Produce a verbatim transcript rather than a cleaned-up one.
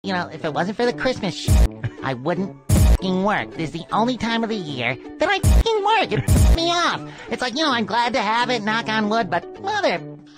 you know, if it wasn't for the Christmas shit, I wouldn't f***ing work. This is the only time of the year that I f***ing work. It pisses me off. It's like, you know, I'm glad to have it, knock on wood, but mother